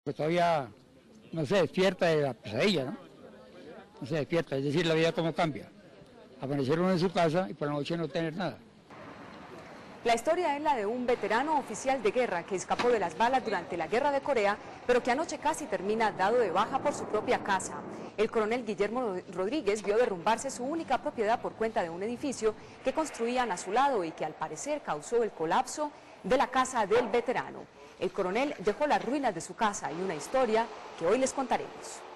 Pues todavía no se despierta de la pesadilla, ¿no? No se despierta, es decir, la vida cómo cambia. Amanecer uno en su casa y por la noche no tener nada. La historia es la de un veterano oficial de guerra que escapó de las balas durante la Guerra de Corea, pero que anoche casi termina dado de baja por su propia casa. El coronel Guillermo Rodríguez vio derrumbarse su única propiedad por cuenta de un edificio que construían a su lado y que al parecer causó el colapso de la casa del veterano. El coronel dejó las ruinas de su casa y una historia que hoy les contaremos.